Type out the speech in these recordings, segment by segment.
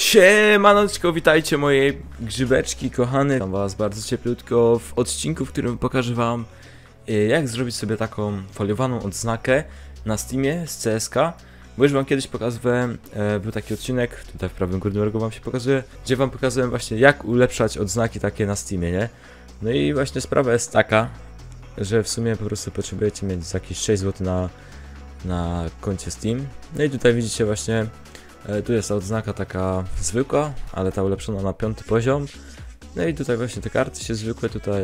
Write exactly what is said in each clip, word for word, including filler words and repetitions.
Siemaneczko, witajcie moje grzybeczki kochane. Witam was bardzo cieplutko w odcinku, w którym pokażę wam jak zrobić sobie taką foliowaną odznakę na Steamie z C S K. Bo już wam kiedyś pokazywałem, e, był taki odcinek, tutaj w prawym górnym rogu wam się pokazuje, gdzie wam pokazałem właśnie jak ulepszać odznaki takie na Steamie, nie? No i właśnie sprawa jest taka, że w sumie po prostu potrzebujecie mieć jakieś sześć złotych na, na koncie Steam. No i tutaj widzicie właśnie, e, tu jest ta odznaka taka zwykła, ale ta ulepszona na piąty poziom. No i tutaj właśnie te karty się zwykłe tutaj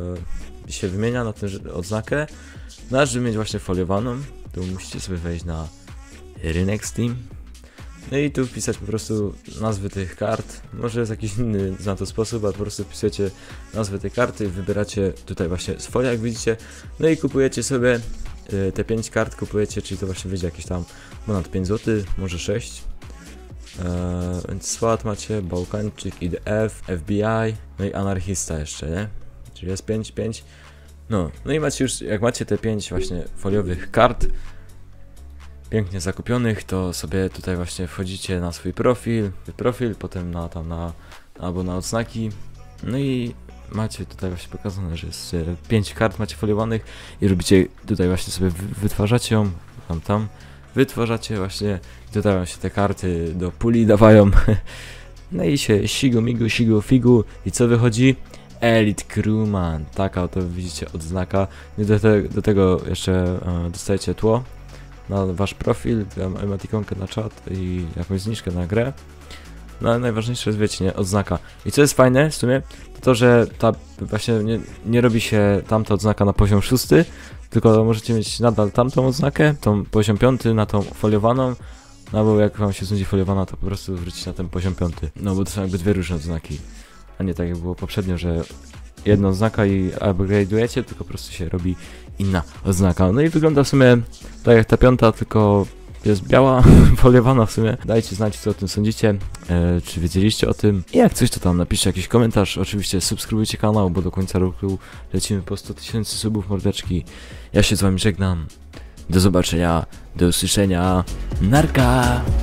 e, się wymienia na tę odznakę. No a żeby mieć właśnie foliowaną, to musicie sobie wejść na rynek Steam. No i tu wpisać po prostu nazwy tych kart. Może jest jakiś inny na to sposób, a po prostu wpisujecie nazwę tej karty, wybieracie tutaj właśnie swoje, jak widzicie. No i kupujecie sobie y, te pięć kart, kupujecie, czyli to właśnie wyjdzie jakieś tam ponad pięć złotych, może sześć. Eee, więc SWAT macie, Bałkańczyk, I D F, F B I, no i anarchista jeszcze, nie? Czyli jest pięć, pięć. No, no i macie już, jak macie te pięć właśnie foliowych kart pięknie zakupionych, to sobie tutaj właśnie wchodzicie na swój profil, profil, potem na tam na, albo na odznaki. No i macie tutaj właśnie pokazane, że jest pięć kart macie foliowanych i robicie tutaj właśnie sobie wytwarzacie ją, tam tam, wytwarzacie właśnie, tutaj wam się te karty do puli dawają. No i się sigu migu, sigu figu i co wychodzi? Elite Crewman, taka oto widzicie odznaka. I do, te, do tego jeszcze e, dostajecie tło na wasz profil, emotikonkę na czat i jakąś zniżkę na grę. No ale najważniejsze jest, wiecie, nie, odznaka. I co jest fajne w sumie, to to, że ta właśnie nie, nie robi się tamta odznaka na poziom szósty, tylko możecie mieć nadal tamtą odznakę, tą poziom piąty na tą foliowaną. No bo jak wam się znudzi foliowana, to po prostu wrócić na ten poziom piąty. No bo to są jakby dwie różne odznaki, a nie tak jak było poprzednio, że jedna odznaka i upgrade'ujecie, tylko po prostu się robi inna odznaka. No i wygląda w sumie tak jak ta piąta, tylko jest biała, foliowana w sumie. Dajcie znać, co o tym sądzicie, e, czy wiedzieliście o tym. I jak coś, to tam napiszcie jakiś komentarz. Oczywiście subskrybujcie kanał, bo do końca roku lecimy po sto tysięcy subów, mordeczki. Ja się z wami żegnam. Do zobaczenia, do usłyszenia. Narka!